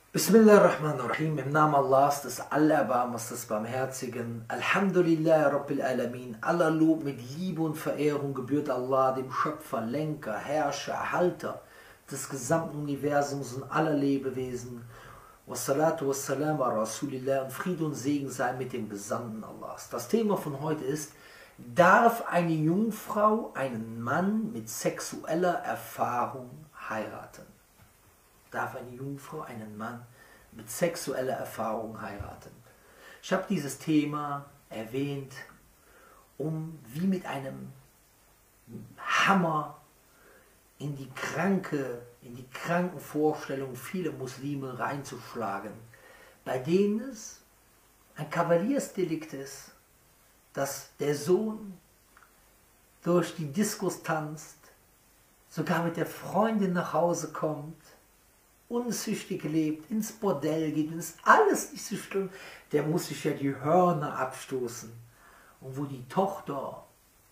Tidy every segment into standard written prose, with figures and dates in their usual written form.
Bismillahirrahmanirrahim, im Namen Allahs, des Allerbarmers, des Barmherzigen. Alhamdulillah Rabbil Alamin. Aller Lob mit Liebe und Verehrung gebührt Allah, dem Schöpfer, Lenker, Herrscher, Erhalter des gesamten Universums und aller Lebewesen. Wassalatu wassalam ala Rasulillah, und Friede und Segen sei mit dem Gesandten Allahs. Das Thema von heute ist: Darf eine Jungfrau einen Mann mit sexueller Erfahrung heiraten? Darf eine Jungfrau einen Mann mit sexueller Erfahrung heiraten? Ich habe dieses Thema erwähnt, um wie mit einem Hammer in die kranken Vorstellungen vieler Muslime reinzuschlagen, bei denen es ein Kavaliersdelikt ist, dass der Sohn durch die Diskos tanzt, sogar mit der Freundin nach Hause kommt, unzüchtig lebt, ins Bordell geht, und ist alles nicht so schlimm, der muss sich ja die Hörner abstoßen. Und wo die Tochter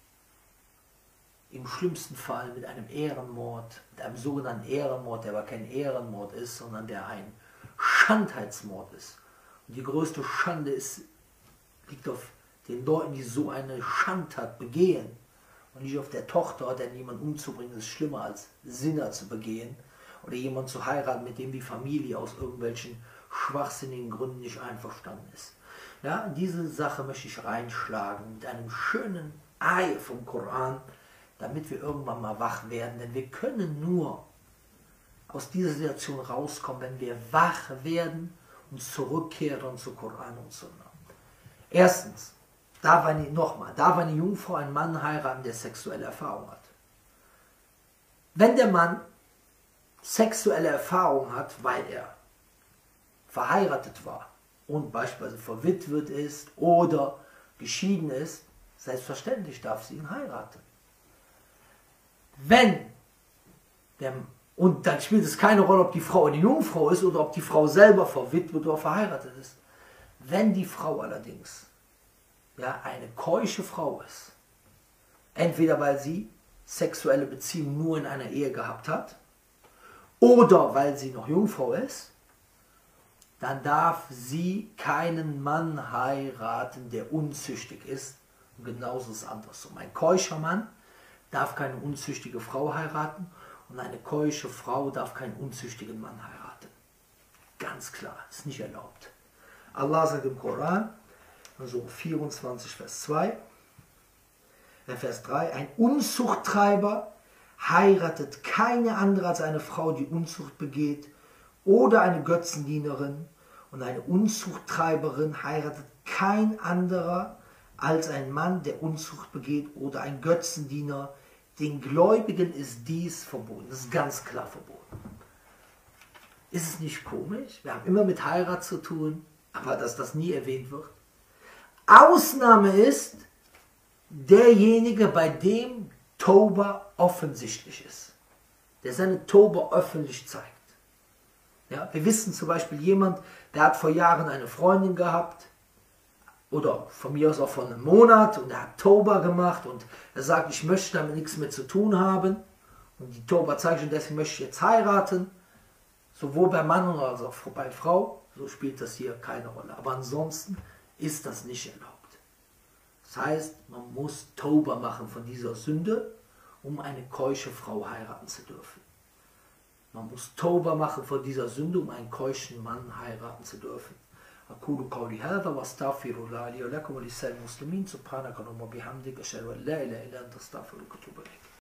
im schlimmsten Fall mit einem Ehrenmord, mit einem sogenannten Ehrenmord, der aber kein Ehrenmord ist, sondern der ein Schandheitsmord ist. Und die größte Schande liegt auf den Leuten, die so eine Schandtat begehen, und nicht auf der Tochter, denn jemanden umzubringen ist schlimmer als Sinner zu begehen oder jemanden zu heiraten, mit dem die Familie aus irgendwelchen schwachsinnigen Gründen nicht einverstanden ist. Ja, in diese Sache möchte ich reinschlagen mit einem schönen Ei vom Koran, damit wir irgendwann mal wach werden, denn wir können nur aus dieser Situation rauskommen, wenn wir wach werden und zurückkehren zu Koran und Sunna. Erstens, darf eine Jungfrau einen Mann heiraten, der sexuelle Erfahrung hat? Wenn der Mann sexuelle Erfahrung hat, weil er verheiratet war und beispielsweise verwitwet ist oder geschieden ist, selbstverständlich darf sie ihn heiraten. Und dann spielt es keine Rolle, ob die Frau eine Jungfrau ist oder ob die Frau selber verwitwet oder verheiratet ist. Wenn die Frau allerdings eine keusche Frau ist, entweder weil sie sexuelle Beziehungen nur in einer Ehe gehabt hat oder weil sie noch Jungfrau ist, dann darf sie keinen Mann heiraten, der unzüchtig ist. Und genauso ist es andersrum. Ein keuscher Mann darf keine unzüchtige Frau heiraten und eine keusche Frau darf keinen unzüchtigen Mann heiraten. Ganz klar, ist nicht erlaubt. Allah sagt im Koran, Surah 24, Vers 2, Vers 3, ein Unzuchttreiber heiratet keine andere als eine Frau, die Unzucht begeht, oder eine Götzendienerin, und eine Unzuchttreiberin heiratet kein anderer als ein Mann, der Unzucht begeht, oder ein Götzendiener. Den Gläubigen ist dies verboten. Das ist ganz klar verboten. Ist es nicht komisch? Wir haben immer mit Heirat zu tun, aber dass das nie erwähnt wird. Ausnahme ist derjenige, bei dem Tauba offensichtlich ist, der seine Tauba öffentlich zeigt. Ja, wir wissen zum Beispiel jemand, der hat vor Jahren eine Freundin gehabt, oder von mir aus auch vor einem Monat, und er hat Tauba gemacht und er sagt, ich möchte damit nichts mehr zu tun haben, und die Tauba zeigt schon, deswegen möchte ich jetzt heiraten, sowohl bei Mann als auch bei Frau, so spielt das hier keine Rolle. Aber ansonsten ist das nicht erlaubt. Das heißt, man muss Tauba machen von dieser Sünde, um eine keusche Frau heiraten zu dürfen. Man muss Tauba machen von dieser Sünde, um einen keuschen Mann heiraten zu dürfen. أقول قولي هذا وأستغفر الله لي ولكم ولسائر المسلمين سبحانك اللهم وبحمدك أشهد أن لا إله إلا أنت أستغفرك وأتوب إليك.